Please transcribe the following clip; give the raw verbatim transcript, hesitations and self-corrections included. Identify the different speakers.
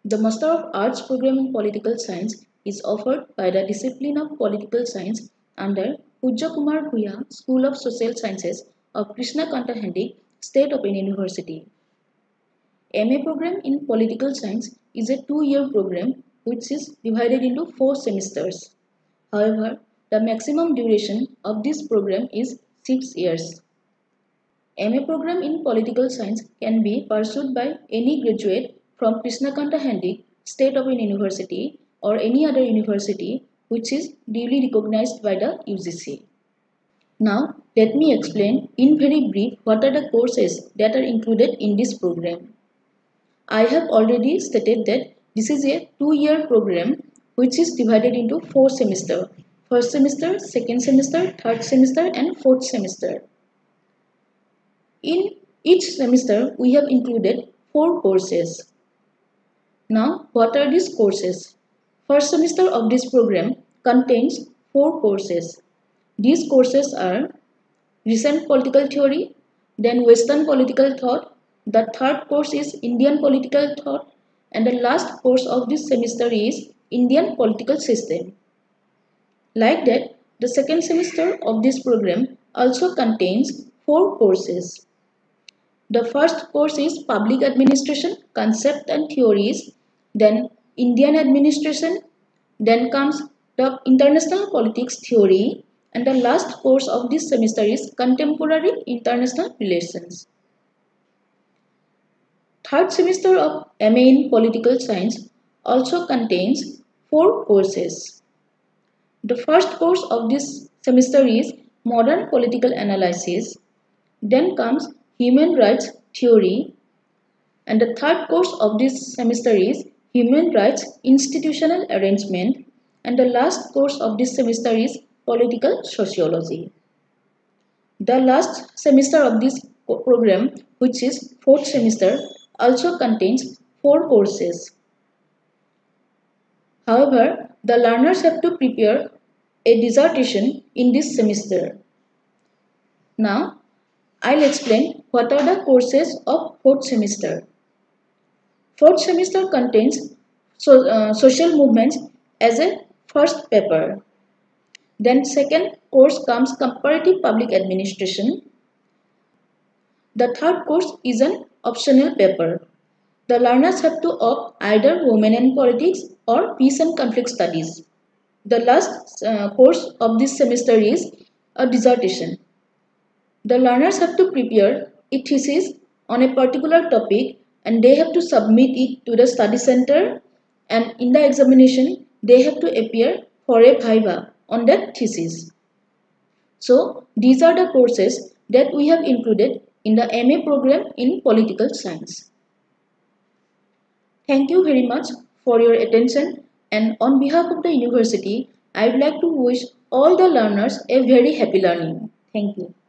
Speaker 1: The Master of Arts program in Political Science is offered by the discipline of Political Science under Pujya Kumar Bhuya School of Social Sciences of Krishna Kanta Handik, State Open University. M A program in Political Science is a two-year program which is divided into four semesters. However, the maximum duration of this program is six years. M A program in Political Science can be pursued by any graduate from Krishna Kanta Handik, State Open University or any other university which is duly recognized by the U G C. Now, let me explain in very brief what are the courses that are included in this program. I have already stated that this is a two-year program which is divided into four semesters. First semester, second semester, third semester and fourth semester. In each semester, we have included four courses. Now, what are these courses? First semester of this program contains four courses. These courses are Recent Political Theory, then Western Political Thought, the third course is Indian Political Thought, and the last course of this semester is Indian Political System. Like that, the second semester of this program also contains four courses. The first course is Public Administration, Concept and Theories, then Indian Administration, then comes the International Politics Theory, and the last course of this semester is Contemporary International Relations. Third semester of M A in Political Science also contains four courses. The first course of this semester is Modern Political Analysis, then comes Human Rights Theory, and the third course of this semester is Human Rights Institutional Arrangement, and the last course of this semester is Political Sociology. The last semester of this program, which is fourth semester, also contains four courses. However, the learners have to prepare a dissertation in this semester. Now, I'll explain what are the courses of fourth semester. Fourth semester contains so, uh, social movements as a first paper. Then second course comes Comparative Public Administration. The third course is an optional paper. The learners have to opt either Women and Politics or Peace and Conflict Studies. The last uh, course of this semester is a dissertation. The learners have to prepare a thesis on a particular topic and they have to submit it to the study center, and in the examination they have to appear for a viva on that thesis. So these are the courses that we have included in the M A program in Political Science. Thank you very much for your attention, and on behalf of the university, I would like to wish all the learners a very happy learning. Thank you.